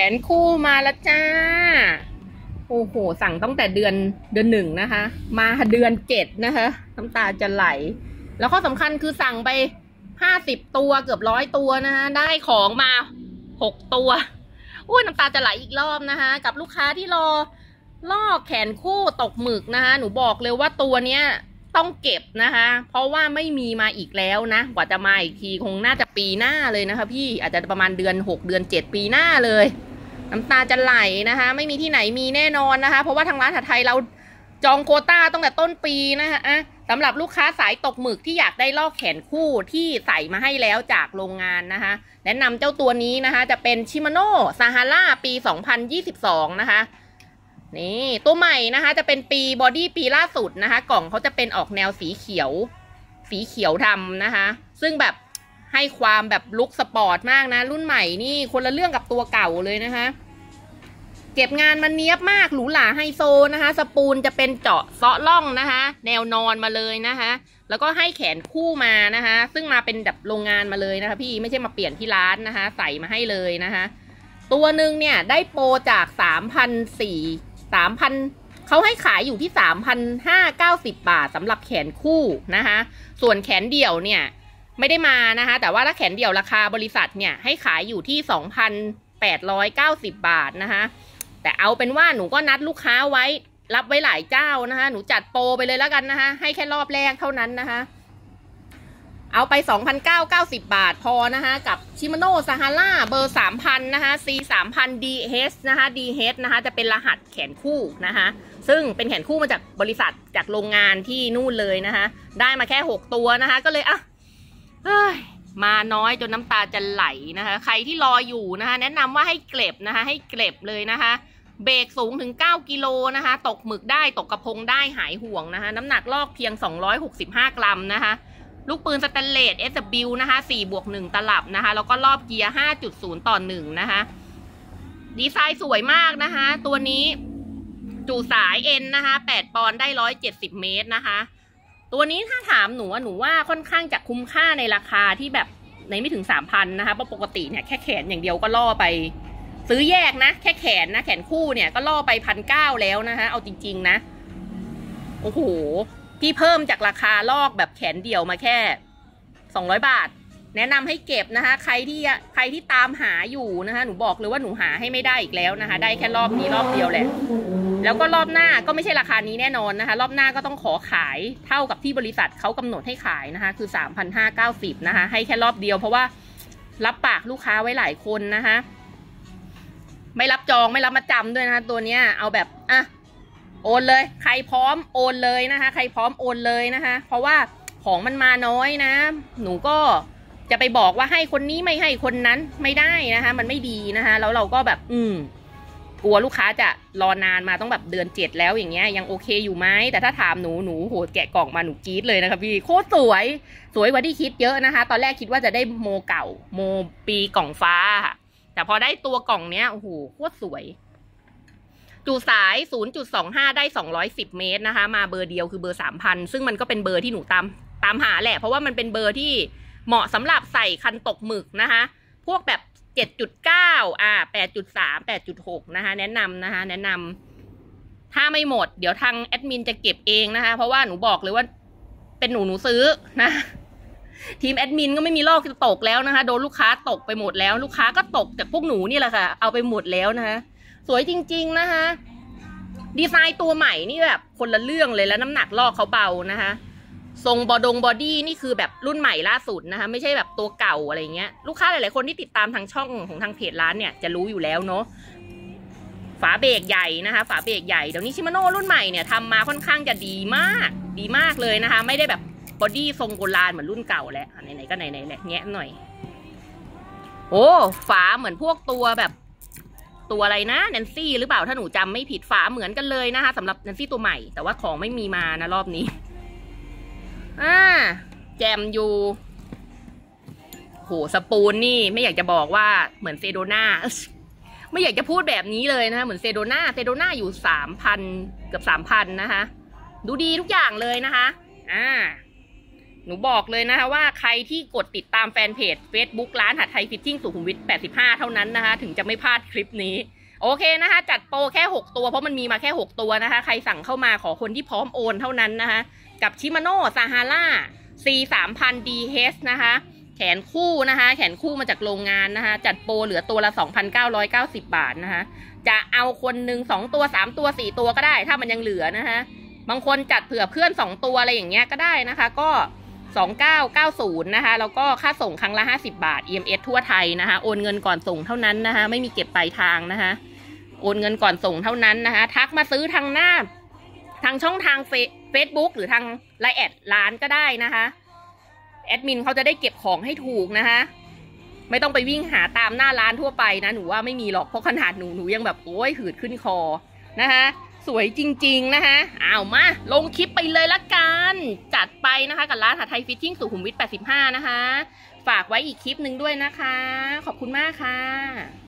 นคู่มาแล้วจ้าโอ้โหสั่งตั้งแต่เดือนหนึ่งนะคะมาเดือน7นะคะน้ำตาจะไหลแล้วข้อสำคัญคือสั่งไป50ตัวเกือบ100ตัวนะคะได้ของมา6ตัวอุ้ยน้ำตาจะไหลอีกรอบนะคะกับลูกค้าที่รอลอกแขนคู่ตกหมึกนะคะหนูบอกเลยว่าตัวเนี้ยต้องเก็บนะคะเพราะว่าไม่มีมาอีกแล้วนะกว่าจะมาอีกทีคงน่าจะปีหน้าเลยนะคะพี่อาจจะประมาณเดือน6เดือน7ปีหน้าเลยน้ำตาจะไหลนะคะไม่มีที่ไหนมีแน่นอนนะคะเพราะว่าทางร้านอาหารไทยเราจองโควต้าตั้งแต่ต้นปีนะคะสำหรับลูกค้าสายตกหมึกที่อยากได้ลอกแขนคู่ที่ใส่มาให้แล้วจากโรงงานนะคะแนะนำเจ้าตัวนี้นะคะจะเป็นชิมาโน่ซาฮาร่าปี2022นะคะนี่ตัวใหม่นะคะจะเป็นปีบอดี้ปีล่าสุดนะคะกล่องเขาจะเป็นออกแนวสีเขียวดำนะคะซึ่งแบบให้ความแบบลุคสปอร์ตมากนะรุ่นใหม่นี่คนละเรื่องกับตัวเก่าเลยนะคะเก็บงานมันเนี้ยบมากหรูหราไฮโซนะคะสปูลจะเป็นเจาะเซาะล่องนะคะแนวนอนมาเลยนะคะแล้วก็ให้แขนคู่มานะคะซึ่งมาเป็นแบบโรงงานมาเลยนะคะพี่ไม่ใช่มาเปลี่ยนที่ร้านนะคะใส่มาให้เลยนะคะตัวหนึ่งเนี่ยได้โปรจาก3,000เขาให้ขายอยู่ที่3,590 บาทสำหรับแขนคู่นะคะส่วนแขนเดี่ยวเนี่ยไม่ได้มานะคะแต่ว่าถ้าแขนเดี่ยวราคาบริษัทเนี่ยให้ขายอยู่ที่2,890 บาทนะคะแต่เอาเป็นว่าหนูก็นัดลูกค้าไว้รับไว้หลายเจ้านะคะหนูจัดโปรไปเลยแล้วกันนะคะให้แค่รอบแรกเท่านั้นนะคะเอาไป 2,990 บาทพอนะคะกับชิมาโน่ซาฮาร่าเบอร์ 3,000 นะคะ C 3,000 DH นะคะ DH นะคะจะเป็นรหัสแขนคู่นะคะซึ่งเป็นแขนคู่มาจากบริษัทจากโรงงานที่นู่นเลยนะคะได้มาแค่6ตัวนะคะก็เลยมาน้อยจนน้ำตาจะไหลนะคะใครที่รออยู่นะคะแนะนำว่าให้เก็บนะคะให้เก็บเลยนะคะเบรกสูงถึง9กิโลนะคะตกหมึกได้ตกกระพงได้หายห่วงนะคะน้ำหนักลอกเพียง265 กรัมนะคะลูกปืนสแตนเลส SW นะคะ4+1 ตลับนะคะแล้วก็รอบเกียร์ 5.0 ต่อ 1นะคะดีไซน์สวยมากนะคะตัวนี้จุสายเอ็นนะคะ8ปอนด์ได้170 เมตรนะคะตัวนี้ถ้าถามหนูว่าค่อนข้างจะคุ้มค่าในราคาที่แบบในไม่ถึง 3,000 นะคะเพราะปกติเนี่ยแค่แขนอย่างเดียวก็ล่อไปซื้อแยกนะแค่แขนนะแขนคู่เนี่ยก็ล่อไป1,900แล้วนะคะเอาจริงๆนะโอ้โหพี่เพิ่มจากราคาลอกแบบแขนเดี่ยวมาแค่200 บาทแนะนำให้เก็บนะคะใครที่ตามหาอยู่นะคะหนูบอกเลยว่าหนูหาให้ไม่ได้อีกแล้วนะคะได้แค่รอบนี้รอบเดียวแหละแล้วก็รอบหน้าก็ไม่ใช่ราคานี้แน่นอนนะคะรอบหน้าก็ต้องขอขายเท่ากับที่บริษัทเขากำหนดให้ขายนะคะคือ3,590นะคะให้แค่รอบเดียวเพราะว่ารับปากลูกค้าไว้หลายคนนะคะไม่รับจองไม่รับมาจำด้วยนะคะตัวเนี้ยเอาแบบโอนเลยใครพร้อมโอนเลยนะคะใครพร้อมโอนเลยนะคะเพราะว่าของมันมาน้อยนะหนูก็จะไปบอกว่าให้คนนี้ไม่ให้คนนั้นไม่ได้นะคะมันไม่ดีนะคะแล้วเราก็แบบกลัวลูกค้าจะรอนานมาต้องแบบเดือน7แล้วอย่างเงี้ยยังโอเคอยู่ไหมแต่ถ้าถามหนูโหแกะกล่องมาหนูกรี๊ดเลยนะคะพี่โคตรสวยกว่าที่คิดเยอะนะคะตอนแรกคิดว่าจะได้โมเก่าโมปีกล่องฟ้าค่ะแต่พอได้ตัวกล่องเนี้ยโอ้โหโคตรสวยจุสาย 0.25 ได้210 เมตรนะคะมาเบอร์เดียวคือเบอร์ 3,000 ซึ่งมันก็เป็นเบอร์ที่หนูตามหาแหละเพราะว่ามันเป็นเบอร์ที่เหมาะสำหรับใส่คันตกหมึกนะคะพวกแบบ 7.9 8.3 8.6 นะคะแนะนำนะคะแนะนำถ้าไม่หมดเดี๋ยวทางแอดมินจะเก็บเองนะคะเพราะว่าหนูบอกเลยว่าเป็นหนูซื้อนะทีมแอดมินก็ไม่มีลอกจะตกแล้วนะคะโดนลูกค้าตกไปหมดแล้วลูกค้าก็ตกจากพวกหนูนี่แหละค่ะเอาไปหมดแล้วนะคะสวยจริงๆนะคะดีไซน์ตัวใหม่นี่แบบคนละเรื่องเลยแล้วน้ำหนักลอกเขาเบานะคะทรงบอดี้นี่คือแบบรุ่นใหม่ล่าสุดนะคะไม่ใช่แบบตัวเก่าอะไรเงี้ยลูกค้าหลายๆคนที่ติดตามทางช่องของทางเพจร้านเนี่ยจะรู้อยู่แล้วเนาะฝาเบรกใหญ่นะคะฝาเบรกใหญ่เดี๋ยวนี้ชิมาโน่รุ่นใหม่เนี่ยทำมาค่อนข้างจะดีมากเลยนะคะไม่ได้แบบบอดี้ทรงโบราณเหมือนรุ่นเก่าแล้วไหนๆก็ไหนๆแหละแงะหน่อยโอ้ฝาเหมือนพวกตัวแบบตัวอะไรนะแนนซี่หรือเปล่าถ้าหนูจำไม่ผิดฝาเหมือนกันเลยนะคะสำหรับแนนซี่ตัวใหม่แต่ว่าของไม่มีมานะรอบนี้แจมอยู่โหสปูนนี่ไม่อยากจะบอกว่าเหมือนเซโดนาไม่อยากจะพูดแบบนี้เลยนะคะเหมือนเซโดนาอยู่3,000เกือบ 3,000นะคะดูดีทุกอย่างเลยนะคะหนูบอกเลยนะคะว่าใครที่กดติดตามแฟนเพจ Facebook ร้านหัดไทยฟิตติ้งสุขุมวิท85เท่านั้นนะคะถึงจะไม่พลาดคลิปนี้โอเคนะคะจัดโปรแค่6ตัวเพราะมันมีมาแค่6ตัวนะคะใครสั่งเข้ามาขอคนที่พร้อมโอนเท่านั้นนะคะกับชิมาโน่ซาฮาร่า C 3000 DH นะคะแขนคู่นะคะแขนคู่มาจากโรงงานนะคะจัดโปรเหลือตัวละ 2,990 บาทนะคะจะเอาคนหนึ่ง2ตัว3ตัว4ตัวก็ได้ถ้ามันยังเหลือนะคะบางคนจัดเผื่อเพื่อน2ตัวอะไรอย่างเงี้ยก็ได้นะคะก็2990นะคะแล้วก็ค่าส่งครั้งละ50 บาท EMS ทั่วไทยนะคะโอนเงินก่อนส่งเท่านั้นนะคะไม่มีเก็บปลายทางนะคะโอนเงินก่อนส่งเท่านั้นนะคะทักมาซื้อทางหน้าทางช่องทาง Facebook หรือทางไลน์แอดร้านก็ได้นะคะแอดมินเขาจะได้เก็บของให้ถูกนะคะไม่ต้องไปวิ่งหาตามหน้าร้านทั่วไปนะหนูว่าไม่มีหรอกเพราะขนาดหนูยังแบบโอ้ยหืดขึ้นคอนะคะสวยจริงๆนะคะเอามาลงคลิปไปเลยละกันจัดไปนะคะกับร้านหัดไทยฟิตติ้งสุขุมวิท85นะคะฝากไว้อีกคลิปหนึ่งด้วยนะคะขอบคุณมากค่ะ